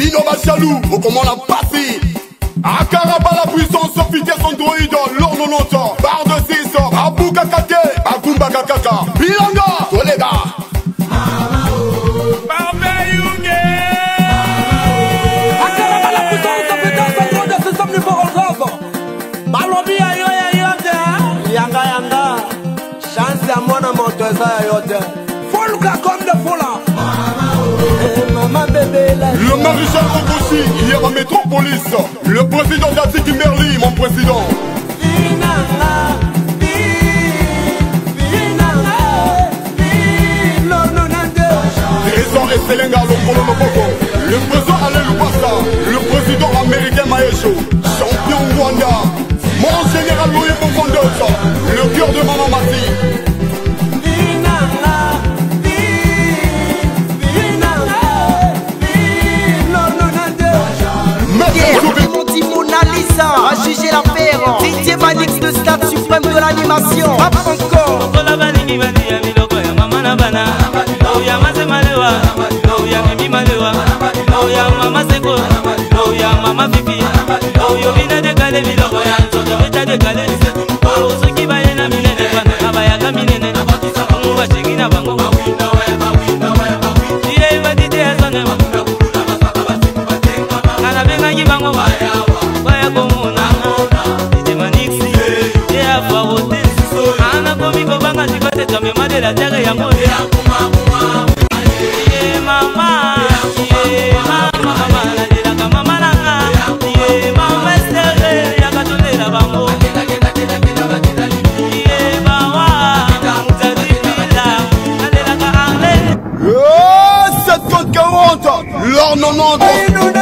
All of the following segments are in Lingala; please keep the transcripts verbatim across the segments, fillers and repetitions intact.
Bino Bachalou, au comment la passé. Akaraba la puissance, vitesse Android, l'or nonante, barre de six, Abou Kakate, Akumba Kakaka, Bilanga, Tolega. Akaraba la puissance, vitesse Android, c'est ça plus fort en grave. Malobi ayo ya yote, yanga yanga, chance ya mwana moto eza ya yote. Folka comme de fola. Le maréchal Rogossi, hier à Métropolis. Le président d'Aziki Merli, mon président. Trésor et Selenga, le président Alain Loubassa, le président américain Maesho, champion Rwanda, mon général Louis Bonfondos, le cœur de Maman Mati. A juger l'affaire. Didier Manix, le stade suprême de l'animation. Rap encore. La terre ya mole yeah mama yeah mama mama la de la mama nanga yeah mama stere ya katolela bango yeah bawa mutadipila la de la arle oh sept cent quarante l'or nonante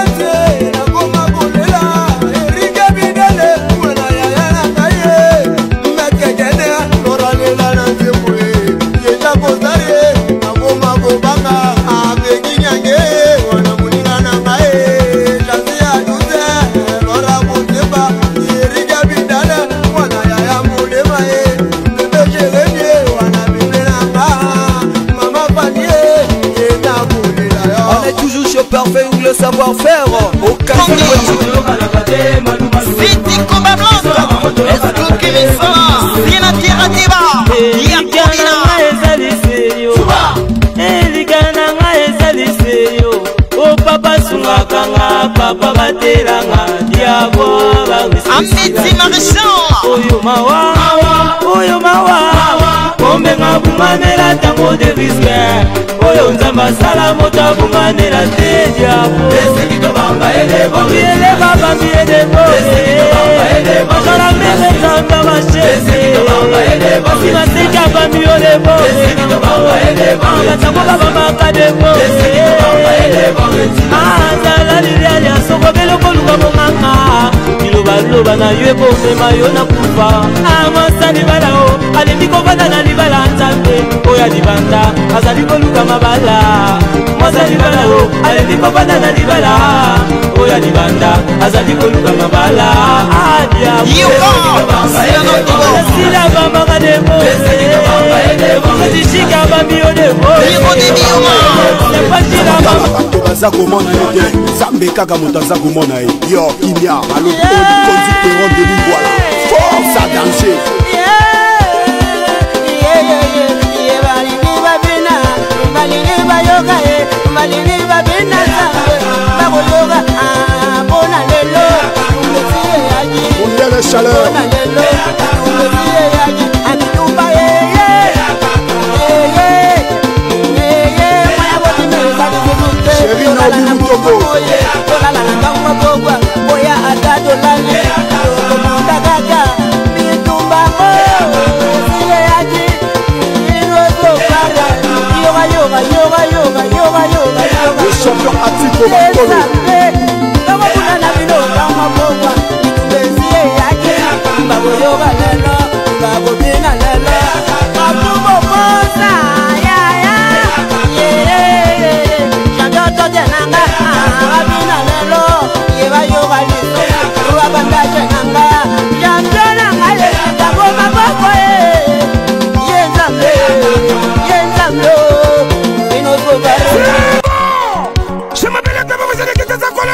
parfait ou le savoir-faire au café City Comba Blanc est-ce que Kirisa Sina Tirativa Yakobina Eligana nga ezaliseyo o papa sungakanga papa batelanga diabo Amiti Maréchal oyo mawa oyo mawa kombe nga bunganela tango de risque oyo nzamba sala moto abunganela te diabo eleba bambi edebo masala mele nzamba bashese simaseka bambi olebo natango babamaka debo azala liliali asoko belokoluka monganga ilobaloba na yo ekomema yo na kufa amasa libala o alembi kovanda na libala nzambe oyo alibanda azali koluka mabala mwasa libala o alembi kovanda na libala oyo alibanda azali koluka mabala adiabosila bamaka debo otishika bamio debo bato baza komona ye te nzambe kaka moto aza komona ye yo kimia alobi olikonzi peron de lingwala force a danger la chaleur chérie Naomi Mutombo le champion Atiko Bakolo Je m'appelle la table, vous allez quitter ça quoi?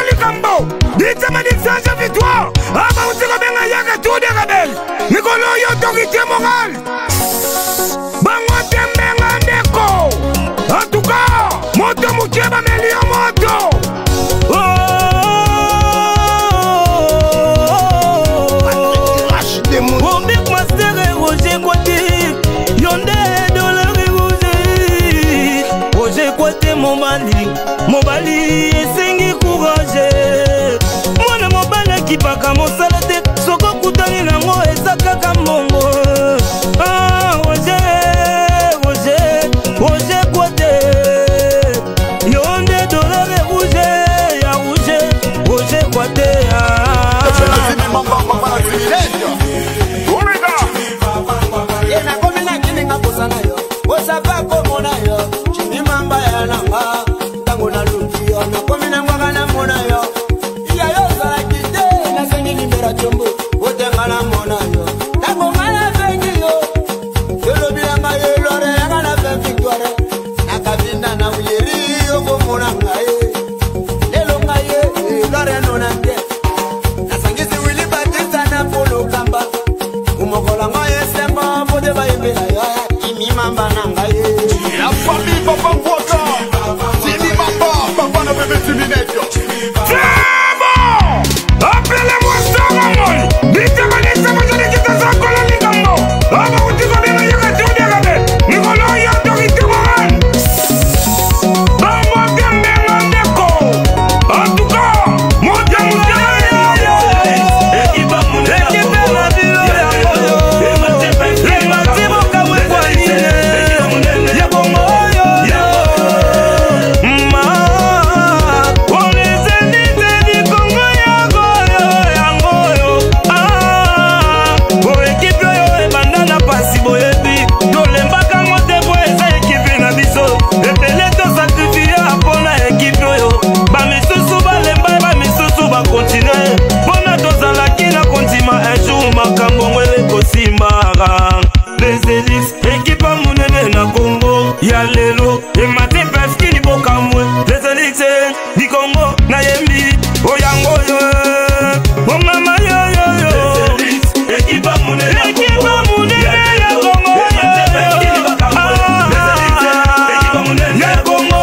mobali mobali esengi courage mwana mobali akipaka mosala te soko kutani nango eza kaka mbongo ah Roger Roger Roger Kwate yonde dolore rouge ya rouge Roger Kwate ah yena komina kininga kusana yo osapa komona yo chimimamba ya nanga tango na lukio na komina mwaka na mona yo iya yo sala kide na sengi libera chombo otenga na mona yo tango ngala vengi yo yolo bilanga yo lore yanga na fe victoire na kabinda na uyeri yo komona ngaye lelo ngaye lore nona nde na sangisi wili batista na polo kamba umokola ngaye semba pode baimbe ya kimi mamba na ngaye la famille papa Kwaka Timi Mamba papa na bébé Timinette appelez-moi Solomon ditekanisa mojoni kitasa koloni kambo aba utiko bena yoka tudegade nikolo ya dokitoran bambo gembe ngandeko en tout cas moja moja ekipa munde ekipa na bilo ya moyo le matimo kamwe kwa nini ya bongo yo ma oneze nite di kongo ya goyo ya goyo ah bo ekipa yo ebandana pasi boyebi tolembaka mote bo eza ekipe na biso epele tosakrifie mpona ekipe oyo bamisusu balemba bamisusu bakontinue mpona tozalaki na kontima un jour makambo ngwele kosimbaka les élites ekipa monene na Congo ya lelo emate pefkini bokamwe les élites di Congo na yembi oyango yo ongama yo yo yo ekipa monene ekipa monene ya Congo emate pefkini bokamwe les élites ekipa monene ya Congo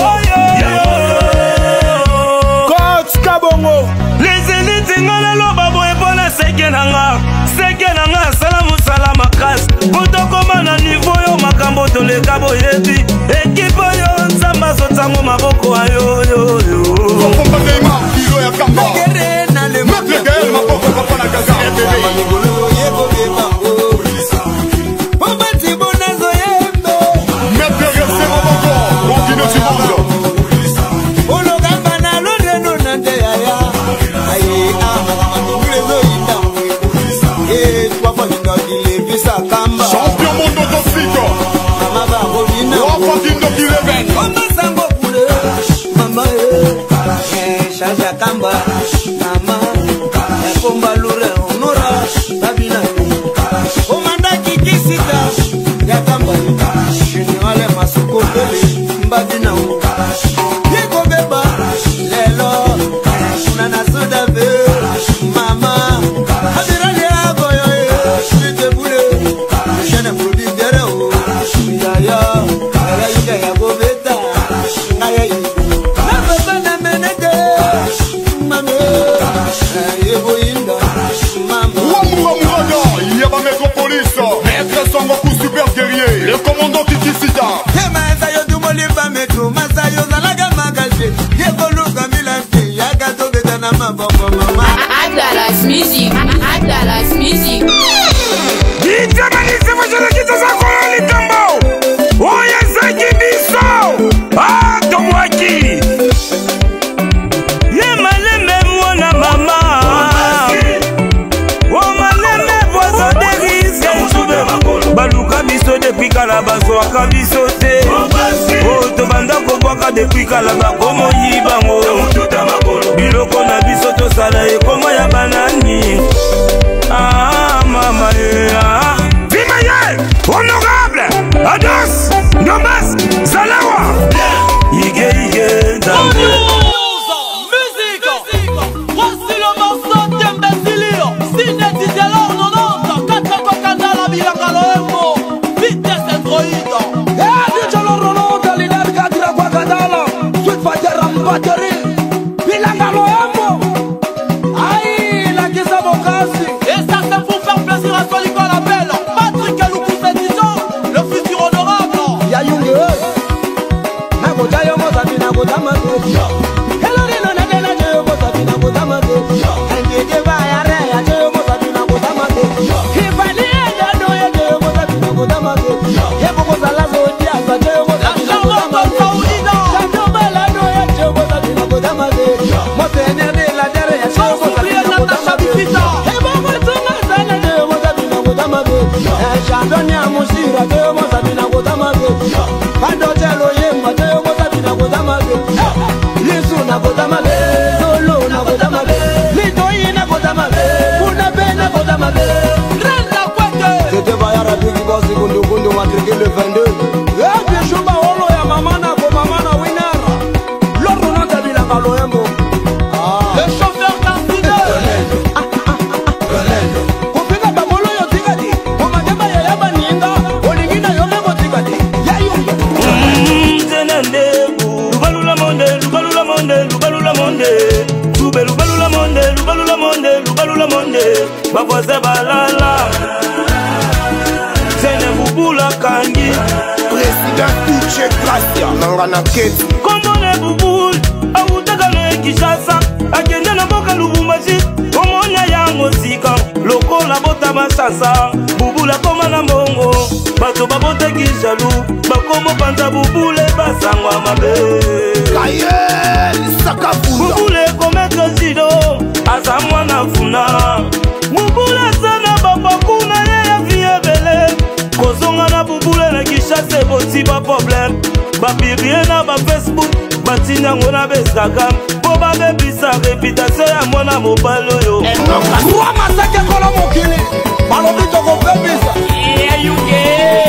coach Kabongo les élites ngala loba boye pona seke nanga seke nanga salamu salama kas kotokoma na niveau yo makambo toleka boyebi ekipe yo nzamba zotango maboko ayo yo yo Papa Neymar kilo ya kamba kere na le Maître Gaël maboko papa na gaza mangolo yebo beba o obati bonazo yembe Maître Ressé maboko Bongino Timongo ologamba na lodeno nande yaya aye ah ngulezo ita eh kwa kwa ngile visa kamba Champion monde autosique mama ba robina Roi Fadindo qui révèle mama sango kule mama eh shaja kamba mama ya komba lure onora babina komanda kikisika ya kamba shini wale masuko bele mbabina yeko beba lelo kuna na soda be mama adirani yako yo shite bule shene brudi dere o ya ya ya ya ya go beta na ya ya na baba na menete mama yebo inda mama Wamoura Mourada Yaba Métropolis Maître Sangoku super guerrier Le commandant Titi Sida Maza yo dumoliva metro maza yo zalaga magaje yebo luka milante yaga to beta na maboko mama Abdallas Music, Abdallas Music. ditekanisa mojoni kitasa koloni kambo oya zaki biso ah tomwaki ye malembe mwana mama o malembe voisin de risque baluka biso depuis kala bazwaka biso te o tobanda kobwaka depuis kala bakomoyi bango biloko na biso tosala ekoma ya banani ah mama ya vimaye honorable ados nomas zalawa ige ige zambe Musique. Voici le morceau d'imbécilio. Cinétisé l'or nonante. Quatre cocanda la bilanga loemo. Vitesse androïde. Eh, dice l'or nonante. L'idée gadira kwa kadala. Suite fatera mbateri. Bilanga loemo. Aïe, la kisa bokasi. Et ça c'est pour faire plaisir à celui qu'on appelle Patrick Eloukou Sédison, le futur honorable. ya yunge na go jayo mo sabina go kutama ke hello lino na dena je mo sabi na kutama ke enge je ba ya re ya je mo sabi na kutama ke kibali enda do ya je mo sabi na kutama ke ye ko sala zo dia za je mo sabi na kutama ke chando bala do ya je mo sabi na kutama ke mo tene de la dere ya je mo sabi na kutama ke he bo mo tunga sana je mo sabi na kutama ke chando ni amusira je mo sabi na kutama ke kando chelo yemba je mo sabi na kutama ke Yesu na kutama ke solo na kutama ke litoi na kutama ke kuna pena kutama ke renda kwete c'était bayara bigi boss kundu kundu matrike le vingt-deux eh bien choba holo ya mama na ko mama na winara loro na tabila ngalo yembo ah le chauffeur candidat Ronaldo kupika bamolo yo tigadi ko mageba ya yaba ninga olingina yo lego tigadi ya yo zenande lubalula monde lubalula monde lubalula monde tube lubalula monde lubalula monde lubalula monde baboze balala zene bubula kangi Président Touché Gracia Nangana Keti kombone bubul awutaka no Kinshasa akende na mboka Lubumbashi omonya ya mosika lokola bota masasa bubula koma na mbongo bato baboteki jalu bakomo panza bubule basangwa mabe Kayel Sakafunda bubule komeka zido aza mwana funa bubule sana babakuna ye ya vie bele kozonga na bubule na Kinshasa boti ba problème babirie na ba Facebook batina ngona besaka po babebisa réputation ya mwana mobalo yo Roi masake kola mokili balobi toko pebisa eyuke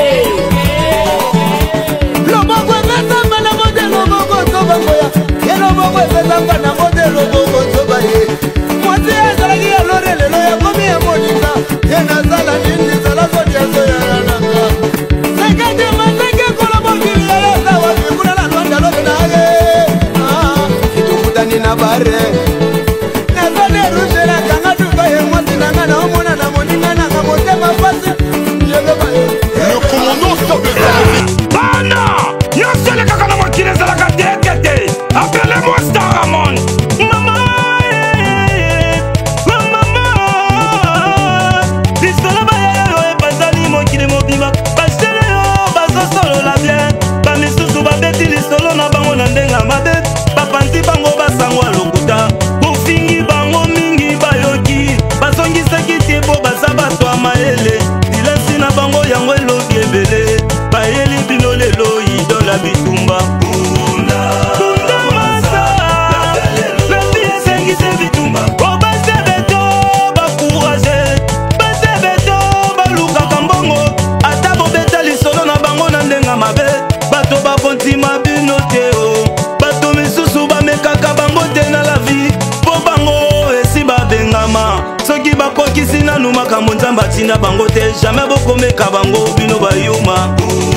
loboko ezazamba na mode loboko zobango ya ye loboko ezazamba na mode loboko zoba ye mwasi ezalaki ya lore lelo ya komi ya moninga ye nazala nini zala zodi ya zoyalananga sekete masake kola mokili ya yazawa mikuna na lwanda lobe na ye itukutani na bare nazone rushe na kanga tuka ye mwasi nanga na omona na moninga nanga motema pasi yebeba ye Le commandant Sabezali bana nyosele kaka na mokili ezalaka tekete appelez-moi Staramon mama mama lisolo bayayo ebazali mokili mobima basele yo bazosolola bien bamisusu babeti lisolo na bango na ndenga mabe bapanzi bango basangwa lokuta bofingi bango mingi bayoki bazongisaki tie po baza bato ya mayele dilasi na bango yango elobi ebele bayeli bino lelo idola bitumba Kunda masa lebi esengise bitumba o basebeto bakourage basebeto balukaka mbongo ata bobeta lisolo na bango na ndenga mabe bato bakontima bino te o bato misusu bamekaka bango te na la vie po bango esi babengama soki bakokisi nanu makambo nzambe atinda bango te jamais bokomeka bango bino bayuma